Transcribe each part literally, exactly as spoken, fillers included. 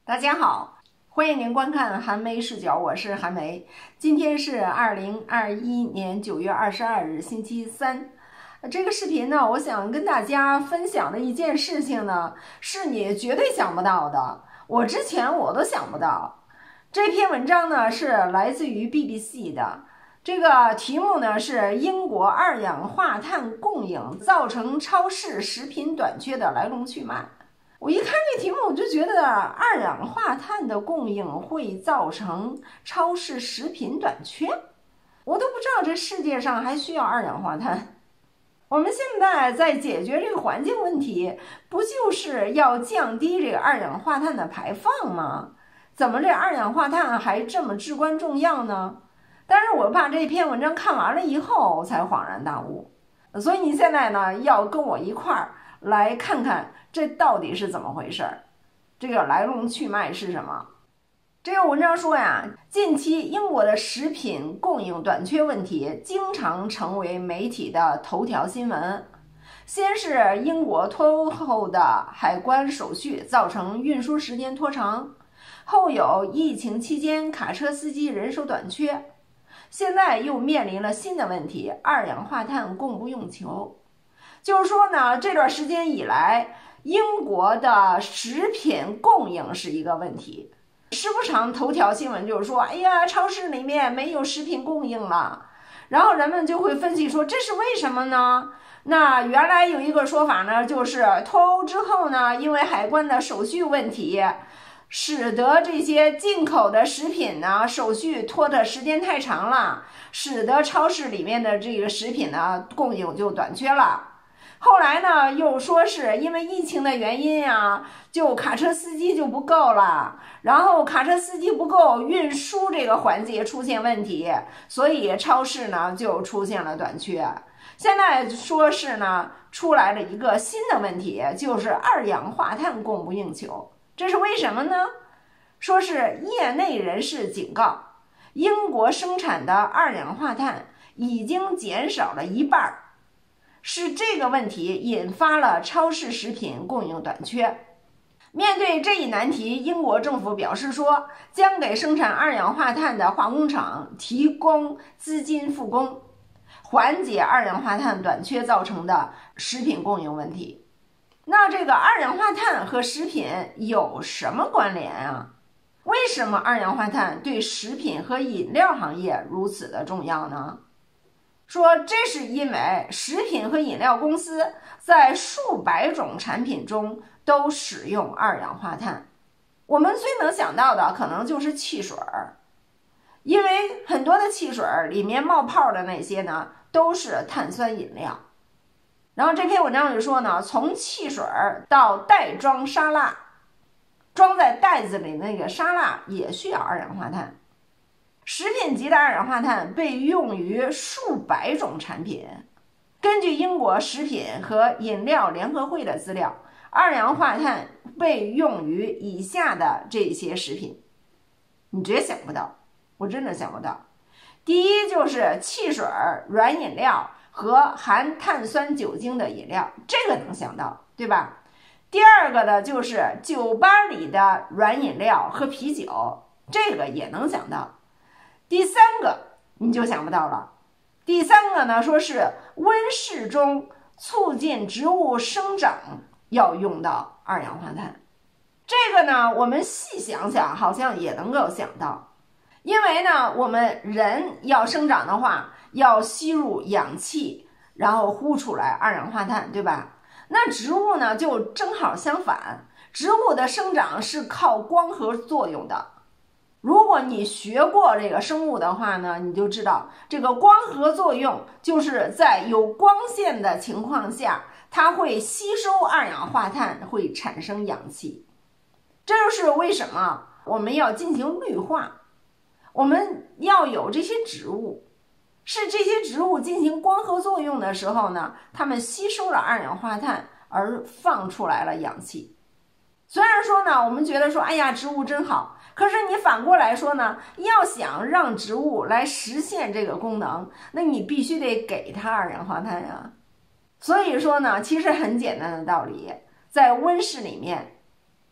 大家好，欢迎您观看韩梅视角，我是韩梅。今天是二零二一年九月二十二日，星期三。这个视频呢，我想跟大家分享的一件事情呢，是你绝对想不到的，我之前我都想不到。这篇文章呢，是来自于 B B C 的，这个题目呢是英国二氧化碳供应造成超市食品短缺的来龙去脉。我一看这题目，我就觉得二氧化碳的供应会造成超市食品短缺，我都不知道这世界上还需要二氧化碳。我们现在在解决这个环境问题，不就是要降低这个二氧化碳的排放吗？怎么这二氧化碳还这么至关重要呢？但是我把这篇文章看完了以后才恍然大悟，所以你现在呢要跟我一块儿来看看这到底是怎么回事儿，这个来龙去脉是什么？这个文章说呀，近期英国的食品供应短缺问题经常成为媒体的头条新闻。先是英国拖后的海关手续造成运输时间拖长，后有疫情期间卡车司机人手短缺，现在又面临了新的问题，二氧化碳供不应求。就是说呢，这段时间以来，英国的食品供应是一个问题，时不常头条新闻就是说，哎呀，超市里面没有食品供应了，然后人们就会分析说这是为什么呢？那原来有一个说法呢，就是脱欧之后呢，因为海关的手续问题，使得这些进口的食品呢手续拖的时间太长了，使得超市里面的这个食品呢供应就短缺了。后来呢，又说是因为疫情的原因啊，就卡车司机就不够了，然后卡车司机不够，运输这个环节出现问题，所以超市呢就出现了短缺。现在说是呢，出来了一个新的问题，就是二氧化碳供不应求。这是为什么呢？说是业内人士警告，英国生产的二氧化碳已经减少了一半，是这个问题引发了超市食品供应短缺。面对这一难题，英国政府表示说，将给生产二氧化碳的化工厂提供资金复工，缓解二氧化碳短缺造成的食品供应问题。那这个二氧化碳和食品有什么关联啊？为什么二氧化碳对食品和饮料行业如此的重要呢？说这是因为食品和饮料公司在数百种产品中都使用二氧化碳。我们最能想到的可能就是汽水，因为很多的汽水里面冒泡的那些呢都是碳酸饮料。然后这篇文章就说呢，从汽水到袋装沙拉，装在袋子里那个沙拉也需要二氧化碳。食品级的二氧化碳被用于数百种产品。根据英国食品和饮料联合会的资料，二氧化碳被用于以下的这些食品，你绝想不到，我真的想不到。第一就是汽水、软饮料和含碳酸酒精的饮料，这个能想到，对吧？第二个呢，就是酒吧里的软饮料和啤酒，这个也能想到。第三个你就想不到了，第三个呢，说是温室中促进植物生长要用到二氧化碳。这个呢，我们细想想好像也能够想到，因为呢，我们人要生长的话，要吸入氧气，然后呼出来二氧化碳，对吧？那植物呢，就正好相反，植物的生长是靠光合作用的。如果你学过这个生物的话呢，你就知道这个光合作用就是在有光线的情况下，它会吸收二氧化碳，会产生氧气。这就是为什么我们要进行绿化，我们要有这些植物，是这些植物进行光合作用的时候呢，它们吸收了二氧化碳而放出来了氧气。虽然说呢，我们觉得说，哎呀，植物真好，可是你反过来说呢，要想让植物来实现这个功能，那你必须得给它二氧化碳呀。所以说呢，其实很简单的道理，在温室里面，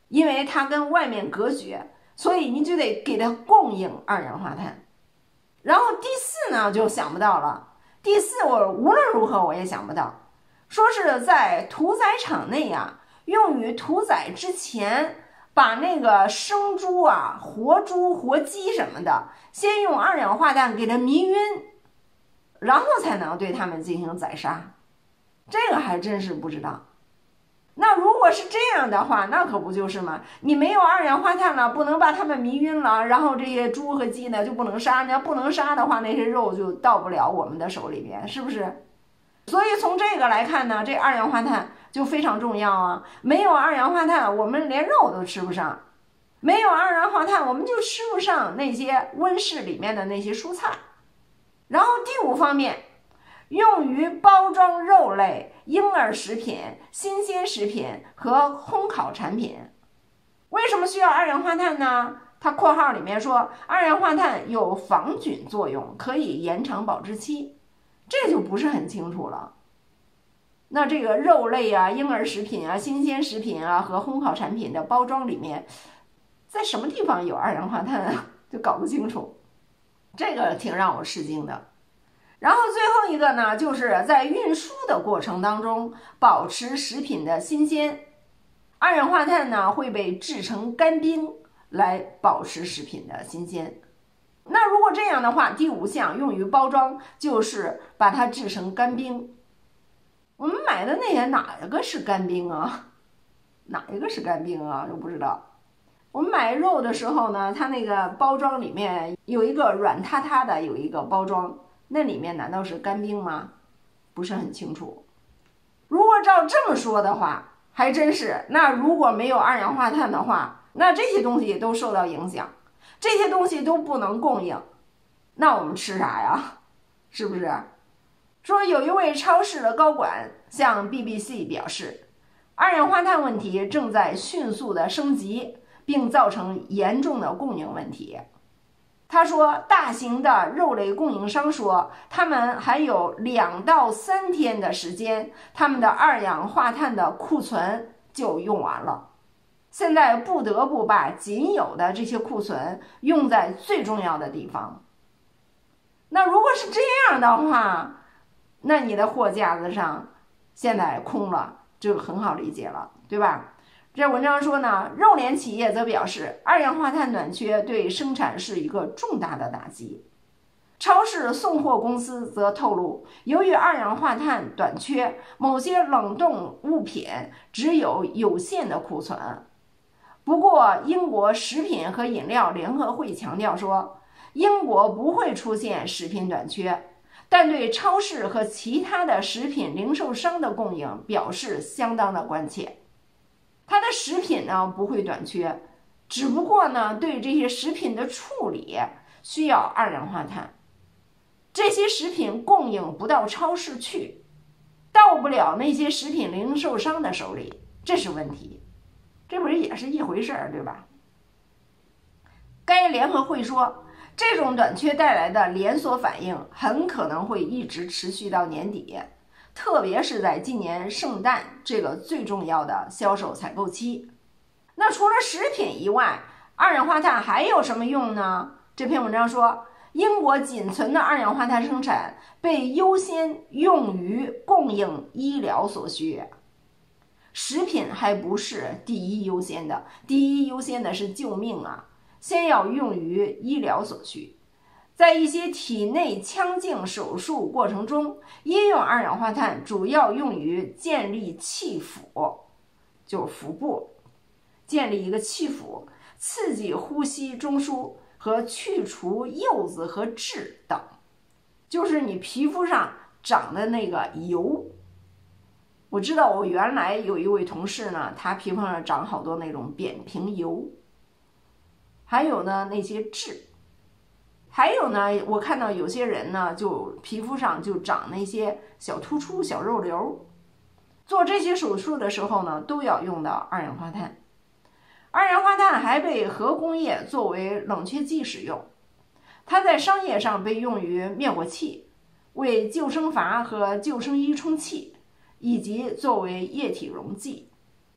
因为它跟外面隔绝，所以你就得给它供应二氧化碳。然后第四呢，就想不到了。第四，我无论如何我也想不到，说是在屠宰场内啊，用于屠宰之前，把那个生猪啊、活猪、活鸡什么的，先用二氧化碳给它迷晕，然后才能对它们进行宰杀。这个还真是不知道。那如果是这样的话，那可不就是吗？你没有二氧化碳了，不能把它们迷晕了，然后这些猪和鸡呢就不能杀，你要不能杀的话，那些肉就到不了我们的手里边，是不是？所以从这个来看呢，这二氧化碳就非常重要啊。没有二氧化碳，我们连肉都吃不上；没有二氧化碳，我们就吃不上那些温室里面的那些蔬菜。然后第五方面，用于包装肉类、婴儿食品、新鲜食品和烘烤产品。为什么需要二氧化碳呢？它括号里面说，二氧化碳有防菌作用，可以延长保质期。这就不是很清楚了。那这个肉类啊、婴儿食品啊、新鲜食品啊和烘烤产品的包装里面，在什么地方有二氧化碳啊？就搞不清楚，这个挺让我吃惊的。然后最后一个呢，就是在运输的过程当中保持食品的新鲜，二氧化碳呢会被制成干冰来保持食品的新鲜。那如果这样的话，第五项用于包装就是把它制成干冰。我们买的那些哪一个是干冰啊？哪一个是干冰啊？都不知道。我们买肉的时候呢，它那个包装里面有一个软塌塌的，有一个包装，那里面难道是干冰吗？不是很清楚。如果照这么说的话，还真是。那如果没有二氧化碳的话，那这些东西都受到影响。这些东西都不能供应，那我们吃啥呀？是不是？说有一位超市的高管向 B B C 表示，二氧化碳问题正在迅速的升级，并造成严重的供应问题。他说，大型的肉类供应商说，他们还有两到三天的时间，他们的二氧化碳的库存就用完了。现在不得不把仅有的这些库存用在最重要的地方。那如果是这样的话，那你的货架子上现在空了，就很好理解了，对吧？这文章说呢，肉联企业则表示，二氧化碳短缺对生产是一个重大的打击。超市送货公司则透露，由于二氧化碳短缺，某些冷冻物品只有有限的库存。不过，英国食品和饮料联合会强调说，英国不会出现食品短缺，但对超市和其他的食品零售商的供应表示相当的关切。它的食品呢不会短缺，只不过呢对这些食品的处理需要二氧化碳，这些食品供应不到超市去，到不了那些食品零售商的手里，这是问题。这不是也是一回事儿，对吧？该联合会说，这种短缺带来的连锁反应很可能会一直持续到年底，特别是在今年圣诞这个最重要的销售采购期。那除了食品以外，二氧化碳还有什么用呢？这篇文章说，英国仅存的二氧化碳生产被优先用于供应医疗所需。食品还不是第一优先的，第一优先的是救命啊，先要用于医疗所需。在一些体内腔镜手术过程中，医用二氧化碳主要用于建立气腹，就是腹部，建立一个气腹，刺激呼吸中枢和去除柚子和痣等，就是你皮肤上长的那个油。我知道我原来有一位同事呢，他皮肤上长好多那种扁平疣，还有呢那些痣，还有呢我看到有些人呢就皮肤上就长那些小突出、小肉瘤。做这些手术的时候呢，都要用到二氧化碳。二氧化碳还被核工业作为冷却剂使用，它在商业上被用于灭火器、为救生筏和救生衣充气，以及作为液体溶剂。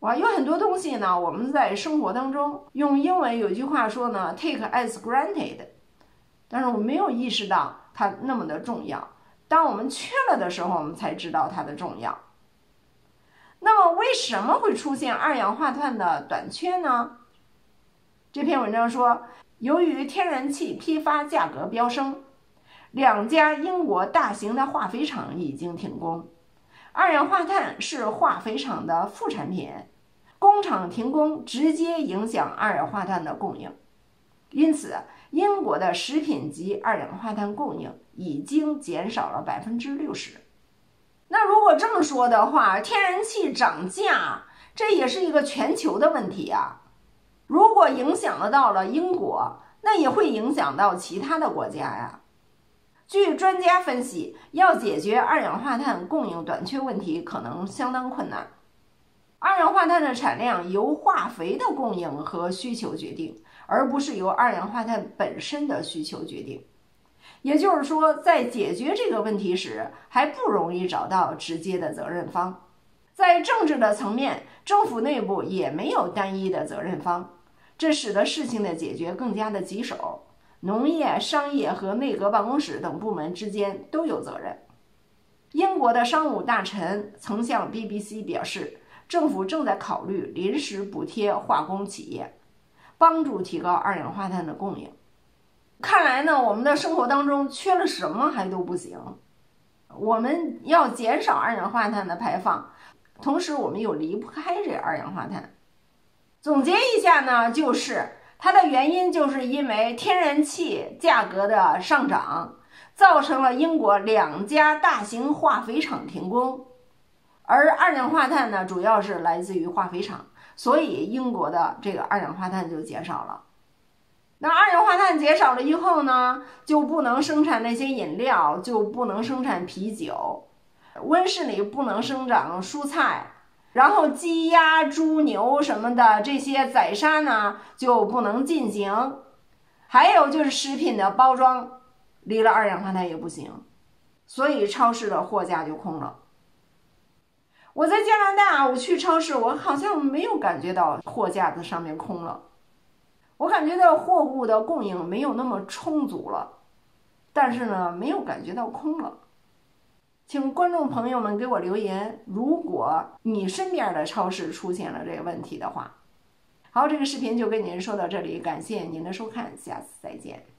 哇，有很多东西呢，我们在生活当中用英文有句话说呢 ，take as granted， 但是我们没有意识到它那么的重要。当我们缺了的时候，我们才知道它的重要。那么为什么会出现二氧化碳的短缺呢？这篇文章说，由于天然气批发价格飙升，两家英国大型的化肥厂已经停工。二氧化碳是化肥厂的副产品，工厂停工直接影响二氧化碳的供应，因此英国的食品级二氧化碳供应已经减少了百分之六十。那如果这么说的话，天然气涨价，这也是一个全球的问题啊。如果影响得到了英国，那也会影响到其他的国家呀。据专家分析，要解决二氧化碳供应短缺问题可能相当困难。二氧化碳的产量由化肥的供应和需求决定，而不是由二氧化碳本身的需求决定。也就是说，在解决这个问题时，还不容易找到直接的责任方。在政治的层面，政府内部也没有单一的责任方，这使得事情的解决更加的棘手。农业、商业和内阁办公室等部门之间都有责任。英国的商务大臣曾向 B B C 表示，政府正在考虑临时补贴化工企业，帮助提高二氧化碳的供应。看来呢，我们的生活当中缺了什么还都不行。我们要减少二氧化碳的排放，同时我们又离不开这二氧化碳。总结一下呢，就是它的原因就是因为天然气价格的上涨，造成了英国两家大型化肥厂停工，而二氧化碳呢，主要是来自于化肥厂，所以英国的这个二氧化碳就减少了。那二氧化碳减少了以后呢，就不能生产那些饮料，就不能生产啤酒，温室里不能生长蔬菜，然后鸡鸭猪牛什么的这些宰杀呢就不能进行，还有就是食品的包装离了二氧化碳也不行，所以超市的货架就空了。我在加拿大，我去超市，我好像没有感觉到货架子上面空了，我感觉到货物的供应没有那么充足了，但是呢，没有感觉到空了。请观众朋友们给我留言，如果你身边的超市出现了这个问题的话。好，这个视频就跟您说到这里，感谢您的收看，下次再见。